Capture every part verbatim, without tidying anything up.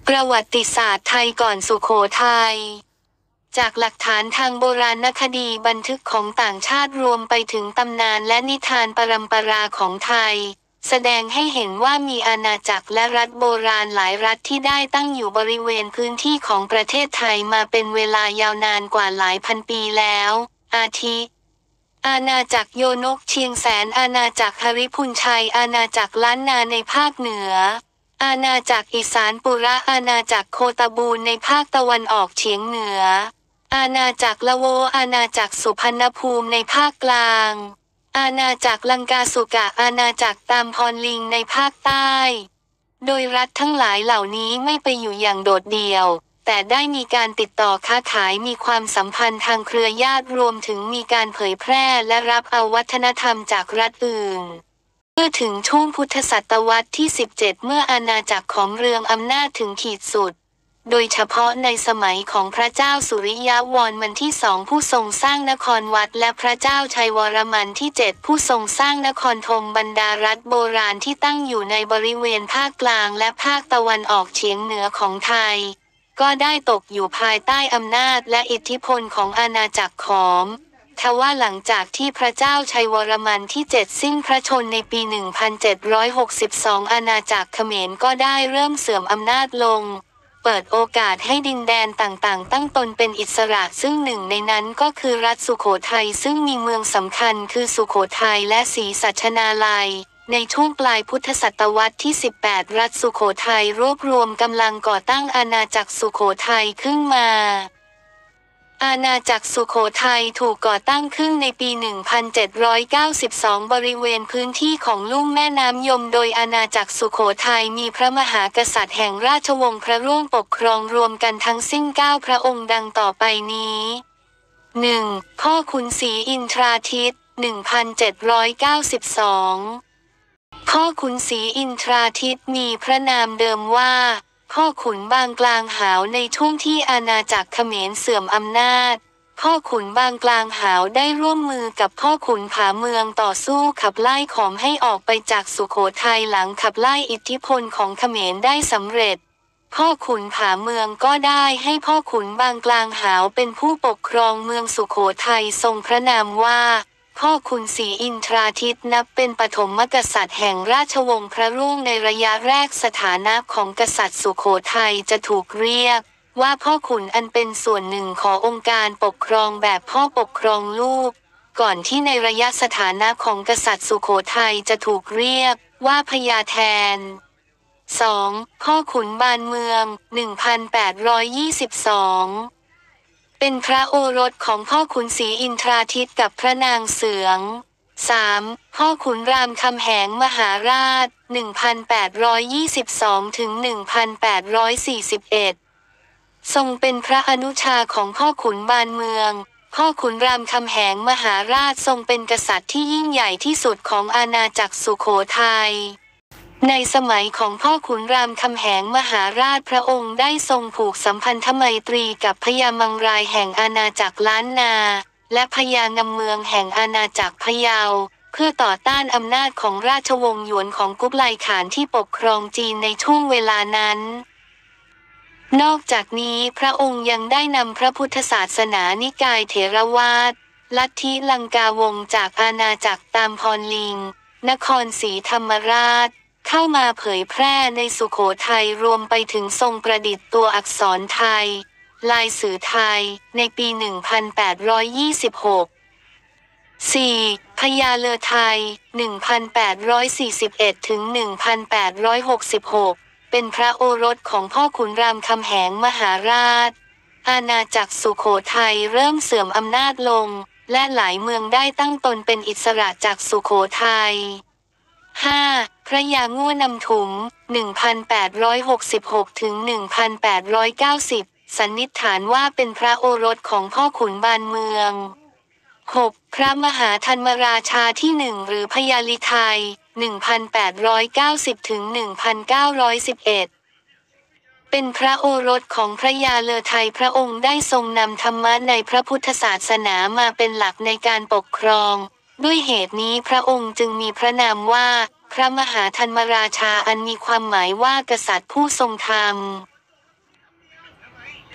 ประวัติศาสตร์ไทยก่อนสุโขทัยจากหลักฐานทางโบราณคดีบันทึกของต่างชาติรวมไปถึงตำนานและนิทานปรัมปราของไทยแสดงให้เห็นว่ามีอาณาจักรและรัฐโบราณหลายรัฐที่ได้ตั้งอยู่บริเวณพื้นที่ของประเทศไทยมาเป็นเวลายาวนานกว่าหลายพันปีแล้ว อาทิ อาณาจักรโยนกเชียงแสนอาณาจักรหริพุนชัยอาณาจักรล้านนาในภาคเหนืออาณาจักรอีสานปุระอาณาจักรโคตบูรในภาคตะวันออกเฉียงเหนืออาณาจักรละโวอาณาจักรสุพรรณภูมิในภาคกลางอาณาจักรลังกาสุกะอาณาจักรตามพรลิงในภาคใต้โดยรัฐทั้งหลายเหล่านี้ไม่ไปอยู่อย่างโดดเดี่ยวแต่ได้มีการติดต่อค้าขายมีความสัมพันธ์ทางเครือญาติรวมถึงมีการเผยแพร่และรับเอาวัฒนธรรมจากรัฐอื่นเมื่อถึงช่วงพุทธศตวรรษที่สิบเจ็ดเมื่ออาณาจักรของเรืองอำนาจถึงขีดสุดโดยเฉพาะในสมัยของพระเจ้าสุริยวรมันที่สองผู้ทรงสร้างนครวัดและพระเจ้าชัยวรมันที่เจ็ดผู้ทรงสร้างนครธมบรรดารัฐโบราณที่ตั้งอยู่ในบริเวณภาคกลางและภาคตะวันออกเฉียงเหนือของไทยก็ได้ตกอยู่ภายใต้อำนาจและอิทธิพลของอาณาจักรขอมทว่าหลังจากที่พระเจ้าชัยวรมันที่เจ็ดสิ้นพระชนม์ในปี หนึ่งพันเจ็ดร้อยหกสิบสอง อาณาจักรเขมรก็ได้เริ่มเสื่อมอำนาจลงเปิดโอกาสให้ดินแดนต่างๆตั้งตนเป็นอิสระซึ่งหนึ่งในนั้นก็คือรัฐสุโขทัยซึ่งมีเมืองสำคัญคือสุโขทัยและศรีสัชนาลัยในช่วงปลายพุทธศตวรรษที่สิบแปดรัฐสุโขทัยรวบรวมกำลังก่อตั้งอาณาจักรสุโขทัยขึ้นมาอาณาจักรสุโขทัยถูกก่อตั้งขึ้นในปี หนึ่งพันเจ็ดร้อยเก้าสิบสอง บริเวณพื้นที่ของลุ่มแม่น้ำยมโดยอาณาจักรสุโขทัยมีพระมหากษัตริย์แห่งราชวงศ์พระร่วงปกครองรวมกันทั้งสิ้นเก้าพระองค์ดังต่อไปนี้ หนึ่ง พ่อขุนศรีอินทราทิต หนึ่งพันเจ็ดร้อยเก้าสิบสอง พ่อขุนศรีอินทราทิตมีพระนามเดิมว่าพ่อขุนบางกลางหาวในช่วงที่อาณาจักรเขมรเสื่อมอำนาจพ่อขุนบางกลางหาวได้ร่วมมือกับพ่อขุนผาเมืองต่อสู้ขับไล่ขอมให้ออกไปจากสุโขทัยหลังขับไล่อิทธิพลของเขมรได้สำเร็จพ่อขุนผาเมืองก็ได้ให้พ่อขุนบางกลางหาวเป็นผู้ปกครองเมืองสุโขทัยทรงพระนามว่าพ่อขุนศรีอินทราทิตนับเป็นปฐมกษัตริย์แห่งราชวงศ์พระร่วงในระยะแรกสถานะของกษัตริย์สุโขทัยจะถูกเรียกว่าพ่อขุนอันเป็นส่วนหนึ่งขององค์การปกครองแบบพ่อปกครองลูกก่อนที่ในระยะสถานะของกษัตริย์สุโขทัยจะถูกเรียกว่าพญาแทน สอง พ่อขุนบานเมือง หนึ่งพันแปดร้อยยี่สิบสองเป็นพระโอรสของพ่อขุนศรีอินทราทิตกับพระนางเสือง สาม พ่อขุนรามคำแหงมหาราช หนึ่งพันแปดร้อยยี่สิบสอง ถึง หนึ่งพันแปดร้อยสี่สิบเอ็ด ทรงเป็นพระอนุชาของพ่อขุนบานเมืองพ่อขุนรามคำแหงมหาราชทรงเป็นกษัตริย์ที่ยิ่งใหญ่ที่สุดของอาณาจักรสุโขทัยในสมัยของพ่อขุนรามคำแหงมหาราชพระองค์ได้ทรงผูกสัมพันธไมตรีกับพญามังรายแห่งอาณาจักรล้านนาและพญางำเมืองแห่งอาณาจักรพะเยาเพื่อต่อต้านอำนาจของราชวงศ์หยวนของกุบไลข่านที่ปกครองจีนในช่วงเวลานั้นนอกจากนี้พระองค์ยังได้นำพระพุทธศาสนานิกายเถรวาทลัทธิลังกาวงศ์จากอาณาจักรตามพรลิงนครศรีธรรมราชเข้ามาเผยแพร่ในสุโขทัยรวมไปถึงทรงประดิษฐ์ตัวอักษรไทยลายสื่อไทยในปี หนึ่งพันแปดร้อยยี่สิบหก สี่ พญาเลอไทย หนึ่งพันแปดร้อยสี่สิบเอ็ด ถึง หนึ่งพันแปดร้อยหกสิบหก เป็นพระโอรสของพ่อขุนรามคำแหงมหาราชอาณาจักรสุโขทัยเริ่มเสื่อมอำนาจลงและหลายเมืองได้ตั้งตนเป็นอิสระจากสุโขทัย ห้า พระยาง่วนำถุง หนึ่งพันแปดร้อยหกสิบหก ถึง หนึ่งพันแปดร้อยเก้าสิบ สันนิษฐานว่าเป็นพระโอรสของพ่อขุนบานเมือง หก พระมหาธันมราชาที่หนึ่งหรือพญาลิไทย หนึ่งพันแปดร้อยเก้าสิบ ถึง หนึ่งพันเก้าร้อยสิบเอ็ด เป็นพระโอรสของพระยาเลอไทยพระองค์ได้ทรงนำธรรมะในพระพุทธศาสนามาเป็นหลักในการปกครองด้วยเหตุนี้พระองค์จึงมีพระนามว่าพระมหาธันมราชาอันมีความหมายว่ากษัตริย์ผู้ทรงธรรม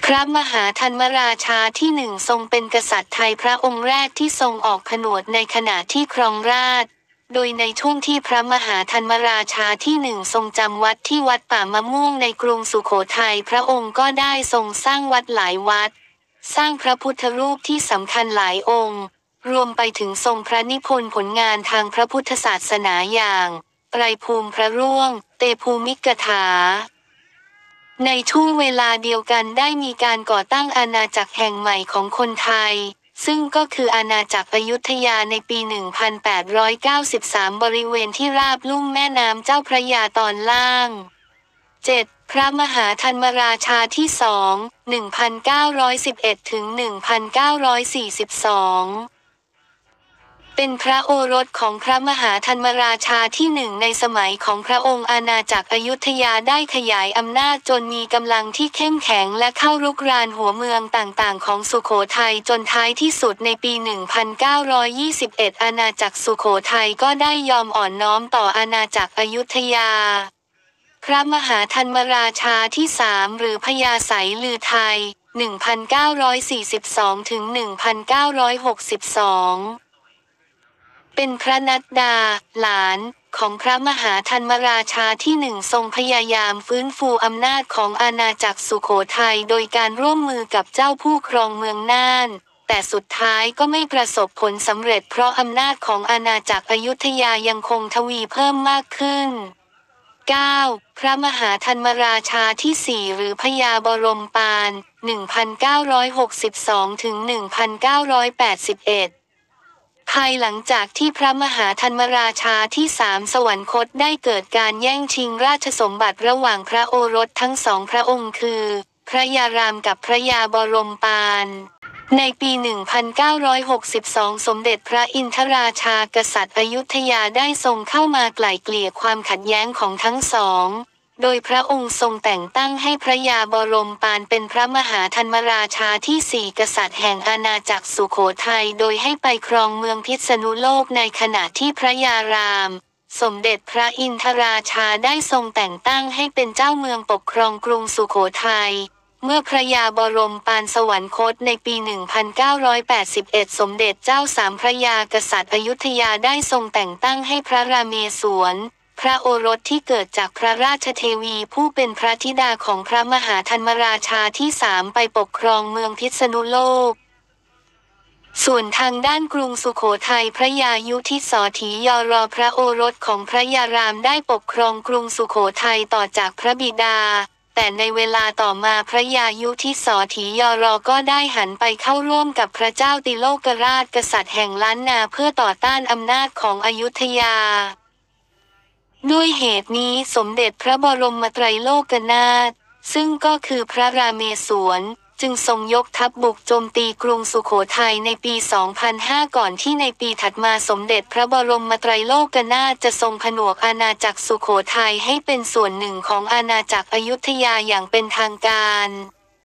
พระมหาธันมราชาที่หนึ่งทรงเป็นกษัตริย์ไทยพระองค์แรกที่ทรงออกผนวดในขณะที่ครองราชย์โดยในช่วงที่พระมหาธันมราชาที่หนึ่งทรงจำวัดที่วัดป่ามะม่วงในกรุงสุโขทัยพระองค์ก็ได้ทรงสร้างวัดหลายวัดสร้างพระพุทธรูปที่สำคัญหลายองค์รวมไปถึงทรงพระนิพนธ์ผลงานทางพระพุทธศาสนาอย่างไตรภูมิพระร่วงเตภูมิกถาในช่วงเวลาเดียวกันได้มีการก่อตั้งอาณาจักรแห่งใหม่ของคนไทยซึ่งก็คืออาณาจักรอยุธยาในปี หนึ่งพันแปดร้อยเก้าสิบสาม บริเวณที่ราบลุ่มแม่น้ำเจ้าพระยาตอนล่าง เจ็ด พระมหาธันมราชาที่สอง หนึ่งพันเก้าร้อยสิบเอ็ด ถึง หนึ่งพันเก้าร้อยสี่สิบสองเป็นพระโอรสของพระมหาธันมราชาที่หนึ่งในสมัยของพระองค์อาณาจักรอยุธยาได้ขยายอำนาจจนมีกำลังที่เข้มแข็งและเข้ารุกรานหัวเมืองต่างๆของสุโขทัยจนท้ายที่สุดในปี หนึ่งพันเก้าร้อยยี่สิบเอ็ด อาณาจักรสุโขทัยก็ได้ยอมอ่อนน้อมต่ออาณาจักรอยุธยาพระมหาธันมราชาที่สามหรือพญาไสลือไทย หนึ่งพันเก้าร้อยสี่สิบสอง ถึง หนึ่งพันเก้าร้อยหกสิบสองเป็นพระนัดดาหลานของพระมหาธันมราชาที่หนึ่งทรงพยายามฟื้นฟูอำนาจของอาณาจักรสุโขทัยโดยการร่วมมือกับเจ้าผู้ครองเมืองน่านแต่สุดท้ายก็ไม่ประสบผลสำเร็จเพราะอำนาจของอาณาจักรอยุธยายังคงทวีเพิ่มมากขึ้น เก้า พระมหาธันมราชาที่สี่หรือพญาบรมปาน หนึ่งพันเก้าร้อยหกสิบสอง ถึง หนึ่งพันเก้าร้อยแปดสิบเอ็ดภายหลังจากที่พระมหาธันมราชาที่สามสวรรคตได้เกิดการแย่งชิงราชสมบัติระหว่างพระโอรสทั้งสองพระองค์คือพระยารามกับพระยาบรมปานในปี หนึ่งพันเก้าร้อยหกสิบสอง สมเด็จพระอินทราชากษัตริย์อยุธยาได้ทรงเข้ามาไกล่เกลี่ยความขัดแย้งของทั้งสองโดยพระองค์ทรงแต่งตั้งให้พระยาบรมปานเป็นพระมหาธันมราชาที่สี่กษัตริย์แห่งอาณาจักรสุโขทัยโดยให้ไปครองเมืองพิษณุโลกในขณะที่พระยารามสมเด็จพระอินทราชาได้ทรงแต่งตั้งให้เป็นเจ้าเมืองปกครองกรุงสุโขทัยเมื่อพระยาบรมปานสวรรคตในปี หนึ่งพันเก้าร้อยแปดสิบเอ็ด สมเด็จเจ้าสามพระยากษัตริย์อยุธยาได้ทรงแต่งตั้งให้พระราเมศวรพระโอรสที่เกิดจากพระราชเทวีผู้เป็นพระธิดาของพระมหาธันมราชาที่สามไปปกครองเมืองพิษณุโลกส่วนทางด้านกรุงสุโขทัยพระยายุทิศถียรพระโอรสของพระยารามได้ปกครองกรุงสุโขทัยต่อจากพระบิดาแต่ในเวลาต่อมาพระยายุทิศถียรก็ได้หันไปเข้าร่วมกับพระเจ้าติโลกราชกษัตริย์แห่งล้านนาเพื่อต่อต้านอำนาจของอยุธยาด้วยเหตุนี้สมเด็จพระบรมไตรโลกนาถซึ่งก็คือพระราเมศวรจึงทรงยกทัพบุกโจมตีกรุงสุโขทัยในปี สองพันห้า ก่อนที่ในปีถัดมาสมเด็จพระบรมไตรโลกนาถจะทรงผนวกอาณาจักรสุโขทัยให้เป็นส่วนหนึ่งของอาณาจักรอยุธยาอย่างเป็นทางการ